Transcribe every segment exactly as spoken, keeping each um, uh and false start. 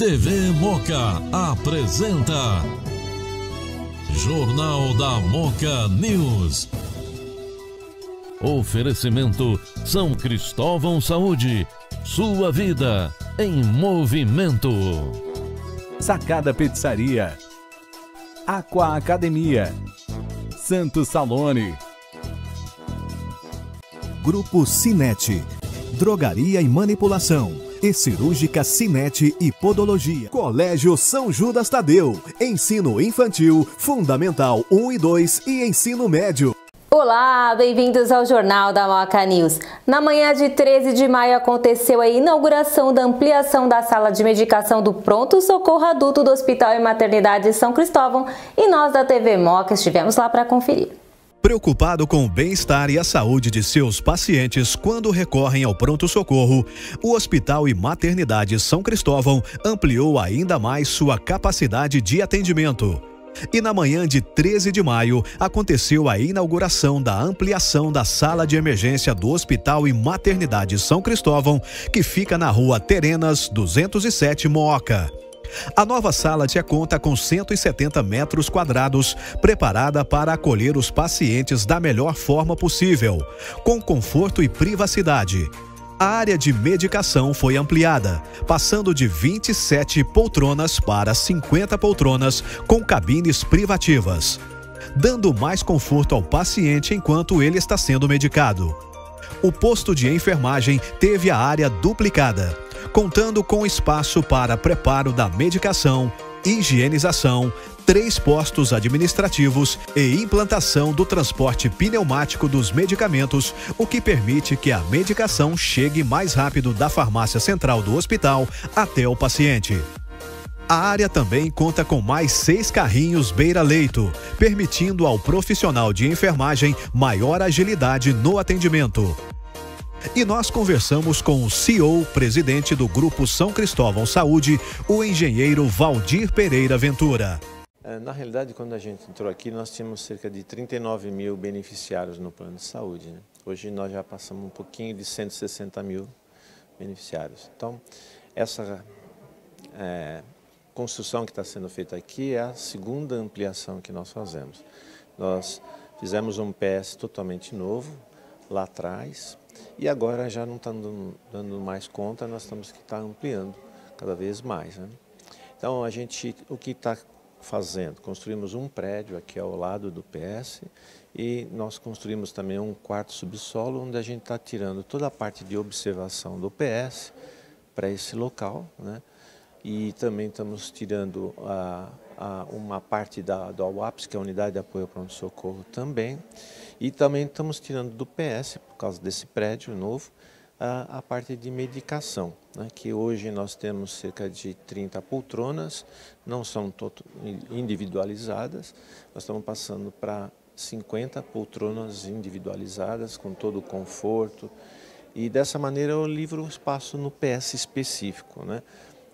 T V Moca apresenta Jornal da Moca News. Oferecimento São Cristóvão Saúde, sua vida em movimento. Sacada Pizzaria, Aqua Academia, Santo Salone, Grupo Cinete, Drogaria e Manipulação, e Cirúrgica Cinete e Podologia. Colégio São Judas Tadeu, Ensino Infantil, Fundamental um e dois e Ensino Médio. Olá, bem-vindos ao Jornal da Moca News. Na manhã de treze de maio aconteceu a inauguração da ampliação da sala de medicação do Pronto Socorro Adulto do Hospital e Maternidade São Cristóvão e nós da T V Moca estivemos lá para conferir. Preocupado com o bem-estar e a saúde de seus pacientes quando recorrem ao pronto-socorro, o Hospital e Maternidade São Cristóvão ampliou ainda mais sua capacidade de atendimento. E na manhã de treze de maio, aconteceu a inauguração da ampliação da sala de emergência do Hospital e Maternidade São Cristóvão, que fica na Rua Terenas, duzentos e sete, Mooca. A nova sala já conta com cento e setenta metros quadrados, preparada para acolher os pacientes da melhor forma possível, com conforto e privacidade. A área de medicação foi ampliada, passando de vinte e sete poltronas para cinquenta poltronas, com cabines privativas, dando mais conforto ao paciente enquanto ele está sendo medicado. O posto de enfermagem teve a área duplicada, contando com espaço para preparo da medicação, higienização, três postos administrativos e implantação do transporte pneumático dos medicamentos, o que permite que a medicação chegue mais rápido da farmácia central do hospital até o paciente. A área também conta com mais seis carrinhos beira-leito, permitindo ao profissional de enfermagem maior agilidade no atendimento. E nós conversamos com o C E O, presidente do Grupo São Cristóvão Saúde, o engenheiro Valdir Pereira Ventura. Na realidade, quando a gente entrou aqui, nós tínhamos cerca de trinta e nove mil beneficiários no plano de saúde, né? Hoje nós já passamos um pouquinho de cento e sessenta mil beneficiários. Então, essa é, construção que está sendo feita aqui é a segunda ampliação que nós fazemos. Nós fizemos um P S totalmente novo lá atrás, e agora já não está dando, dando mais conta, nós temos que estar tá ampliando cada vez mais, né? Então, a gente, o que está fazendo? Construímos um prédio aqui ao lado do P S e nós construímos também um quarto subsolo, onde a gente está tirando toda a parte de observação do P S para esse local, né? E também estamos tirando a, a, uma parte da, da U A P S, que é a Unidade de Apoio ao Pronto-Socorro também. E também estamos tirando do P S, por causa desse prédio novo, a, a parte de medicação, né? Que hoje nós temos cerca de trinta poltronas, não são todo, individualizadas, nós estamos passando para cinquenta poltronas individualizadas, com todo o conforto. E dessa maneira eu livro o espaço no P S específico, né?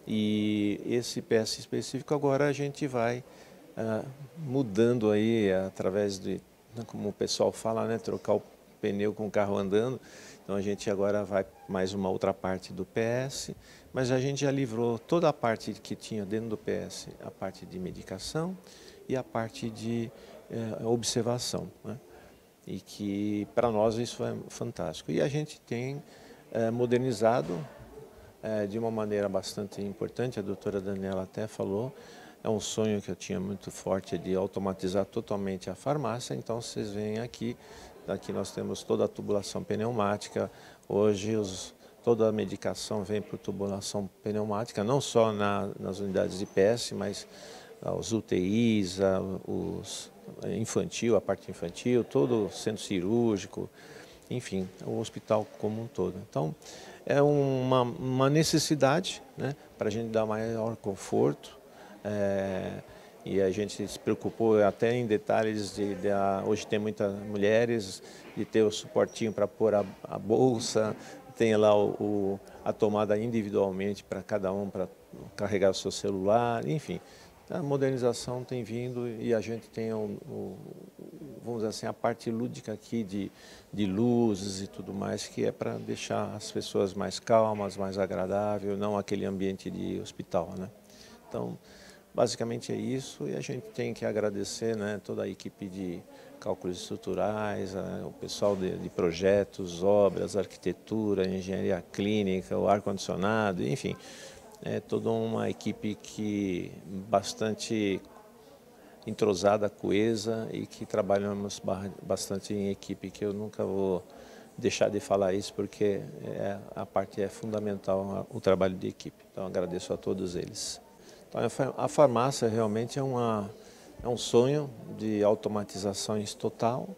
E esse P S específico agora a gente vai uh, mudando aí através de, como o pessoal fala, né, trocar o pneu com o carro andando. Então a gente agora vai mais uma outra parte do P S, mas a gente já livrou toda a parte que tinha dentro do P S, a parte de medicação e a parte de eh, observação, né? E que para nós isso é fantástico. E a gente tem eh, modernizado eh, de uma maneira bastante importante, a doutora Daniela até falou. É um sonho que eu tinha muito forte de automatizar totalmente a farmácia, então vocês veem aqui, aqui nós temos toda a tubulação pneumática, hoje os, toda a medicação vem por tubulação pneumática, não só na, nas unidades de P S, mas ah, os U T Is, ah, os infantil, a parte infantil, todo o centro cirúrgico, enfim, o hospital como um todo. Então, é uma, uma necessidade, né, para a gente dar maior conforto. É, e a gente se preocupou até em detalhes de, de a, hoje tem muitas mulheres, de ter o suportinho para pôr a, a bolsa, tem lá o, o, a tomada individualmente para cada um, para carregar o seu celular, enfim. A modernização tem vindo e a gente tem o, o, vamos dizer assim, a parte lúdica aqui de, de luzes e tudo mais, que é para deixar as pessoas mais calmas, mais agradável, não aquele ambiente de hospital, né? Então, basicamente é isso, e a gente tem que agradecer, né, toda a equipe de cálculos estruturais, a, o pessoal de, de projetos, obras, arquitetura, engenharia clínica, o ar-condicionado, enfim, é toda uma equipe que bastante entrosada, coesa e que trabalhamos bastante em equipe, que eu nunca vou deixar de falar isso, porque é, a parte é fundamental, o trabalho de equipe. Então, agradeço a todos eles. Então, a farmácia realmente é, uma, é um sonho de automatizações total,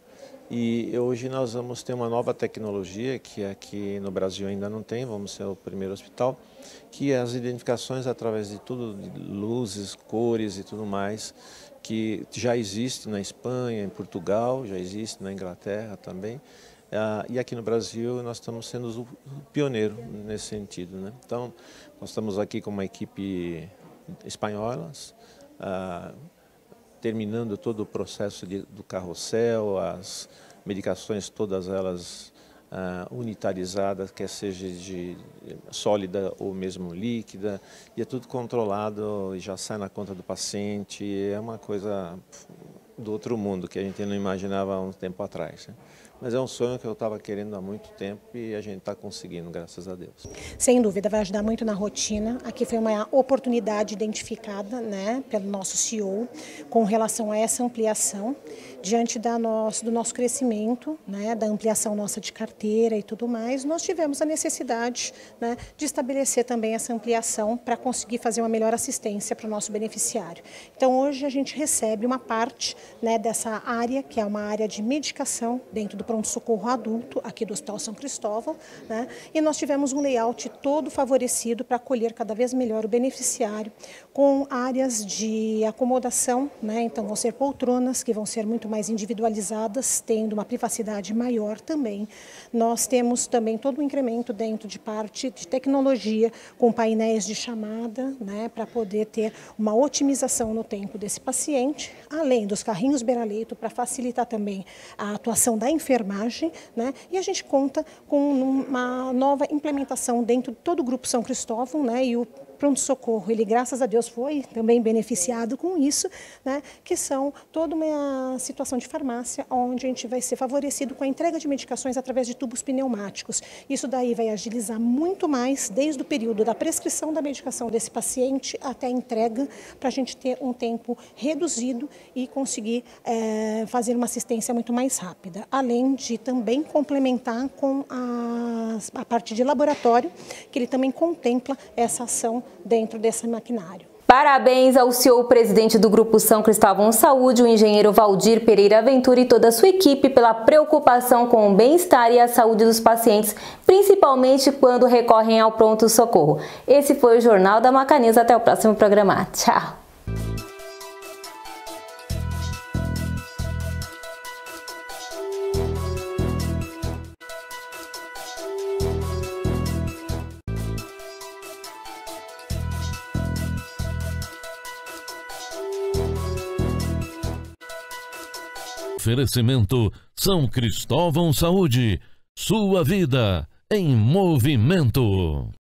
e hoje nós vamos ter uma nova tecnologia que aqui no Brasil ainda não tem, vamos ser o primeiro hospital, que é as identificações através de tudo, de luzes, cores e tudo mais, que já existe na Espanha, em Portugal, já existe na Inglaterra também, ah, e aqui no Brasil nós estamos sendo o pioneiro nesse sentido, né? Então, nós estamos aqui com uma equipe espanhola, ah, terminando todo o processo de, do carrossel, as medicações todas elas ah, unitarizadas, quer seja de sólida ou mesmo líquida, e é tudo controlado e já sai na conta do paciente, é uma coisa do outro mundo que a gente não imaginava há um tempo atrás, né? Mas é um sonho que eu estava querendo há muito tempo e a gente está conseguindo, graças a Deus. Sem dúvida, vai ajudar muito na rotina. Aqui foi uma oportunidade identificada, né, pelo nosso C E O com relação a essa ampliação, diante da nosso, do nosso crescimento, né, da ampliação nossa de carteira e tudo mais. Nós tivemos a necessidade, né, de estabelecer também essa ampliação para conseguir fazer uma melhor assistência para o nosso beneficiário. Então, hoje a gente recebe uma parte, né, dessa área, que é uma área de medicação dentro do pronto-socorro adulto aqui do Hospital São Cristóvão, né? E nós tivemos um layout todo favorecido para acolher cada vez melhor o beneficiário, com áreas de acomodação, né? Então vão ser poltronas que vão ser muito mais individualizadas, tendo uma privacidade maior também. Nós temos também todo um incremento dentro de parte de tecnologia, com painéis de chamada, né? Para poder ter uma otimização no tempo desse paciente, além dos carrinhos beira-leito para facilitar também a atuação da enfermagem, né? E a gente conta com uma nova implementação dentro de todo o Grupo São Cristóvão, né? E o pronto-socorro, ele, graças a Deus, foi também beneficiado com isso, né? Que são toda uma situação de farmácia, onde a gente vai ser favorecido com a entrega de medicações através de tubos pneumáticos. Isso daí vai agilizar muito mais, desde o período da prescrição da medicação desse paciente até a entrega, para a gente ter um tempo reduzido e conseguir é, fazer uma assistência muito mais rápida. Além de também complementar com a, a parte de laboratório, que ele também contempla essa ação dentro desse maquinário. Parabéns ao C E O, presidente do Grupo São Cristóvão Saúde, o engenheiro Valdir Pereira Ventura, e toda a sua equipe pela preocupação com o bem-estar e a saúde dos pacientes, principalmente quando recorrem ao pronto-socorro. Esse foi o Jornal da Moca News. Até o próximo programa. Tchau! Oferecimento São Cristóvão Saúde. Sua vida em movimento.